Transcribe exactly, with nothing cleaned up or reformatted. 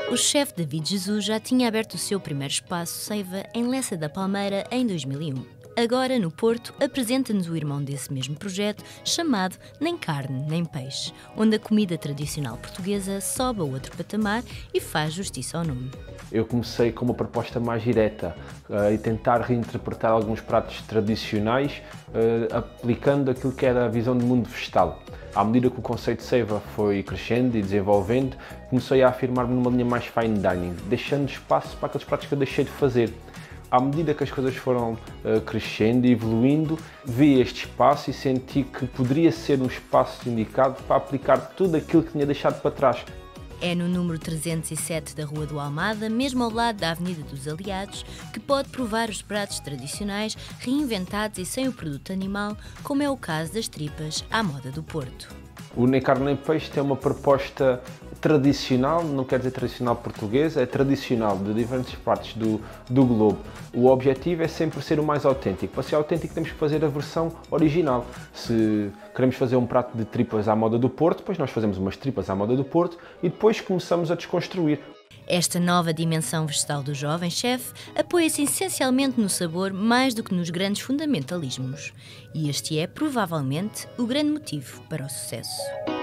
O chefe David Jesus já tinha aberto o seu primeiro espaço Ceiva em Lessa da Palmeira em dois mil e um. Agora, no Porto, apresenta-nos o irmão desse mesmo projeto, chamado Nem Carne Nem Peixe, onde a comida tradicional portuguesa sobe a outro patamar e faz justiça ao nome. Eu comecei com uma proposta mais direta uh, e tentar reinterpretar alguns pratos tradicionais, uh, aplicando aquilo que era a visão do mundo vegetal. À medida que o conceito Ceiva foi crescendo e desenvolvendo, comecei a afirmar-me numa linha mais fine dining, deixando espaço para aqueles pratos que eu deixei de fazer. À medida que as coisas foram uh, crescendo e evoluindo, vi este espaço e senti que poderia ser um espaço indicado para aplicar tudo aquilo que tinha deixado para trás. É no número trezentos e sete da Rua do Almada, mesmo ao lado da Avenida dos Aliados, que pode provar os pratos tradicionais reinventados e sem o produto animal, como é o caso das tripas à moda do Porto. O Nem Carne Nem Peixe tem uma proposta tradicional, não quer dizer tradicional portuguesa, é tradicional de diferentes partes do, do globo. O objetivo é sempre ser o mais autêntico. Para ser autêntico temos que fazer a versão original. Se queremos fazer um prato de tripas à moda do Porto, depois nós fazemos umas tripas à moda do Porto e depois começamos a desconstruir. Esta nova dimensão vegetal do jovem chefe apoia-se essencialmente no sabor mais do que nos grandes fundamentalismos. E este é, provavelmente, o grande motivo para o sucesso.